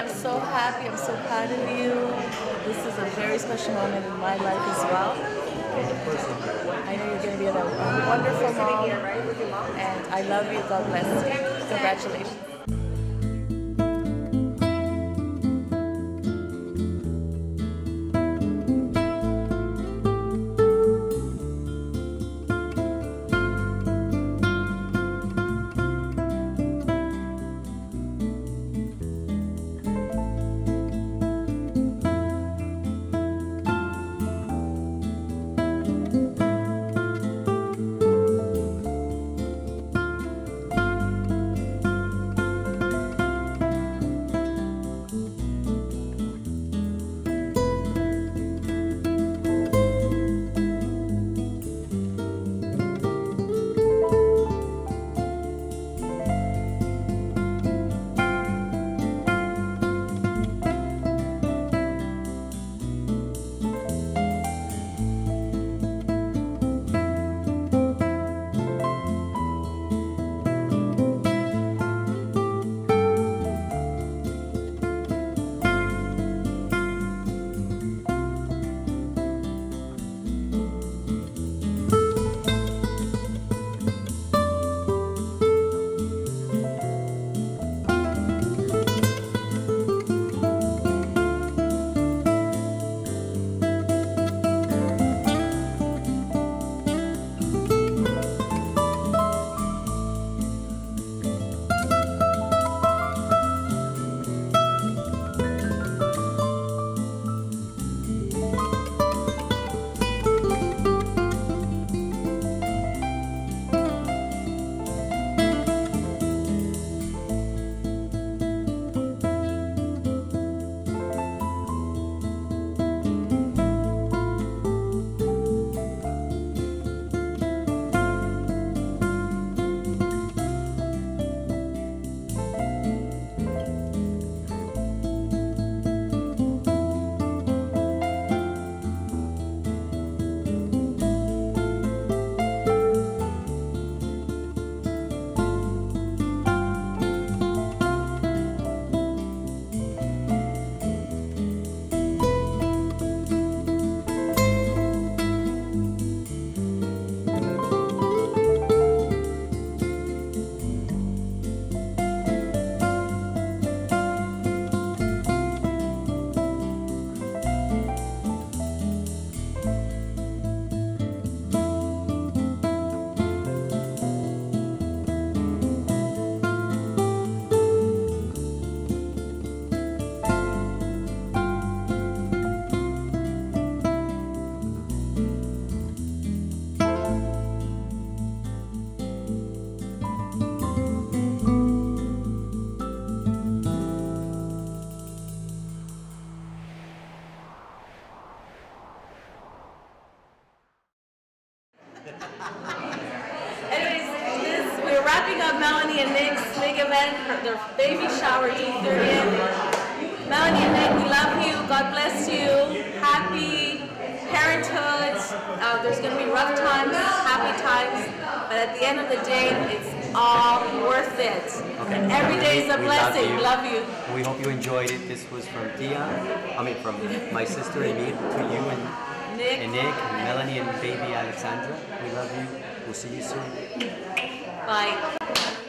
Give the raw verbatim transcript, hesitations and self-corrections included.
I'm so happy. I'm so proud of you. This is a very special moment in my life as well. I know you're going to be a, a wonderful mom, and I love you. God bless you. Congratulations. Anyways, this, we're wrapping up Melanie and Nick's big event, their baby shower, June thirtieth. Melanie and Nick, we love you. God bless you. Happy parenthood. Uh, there's going to be rough times, happy times, but at the end of the day, it's all worth it. Okay. And every day is a we blessing. Love Love you. you. We hope you enjoyed it. This was from Tia, I mean from my sister Emile to you and Nick. and Nick, and Melanie and baby Alexandra. We love you. We'll see you soon. Bye.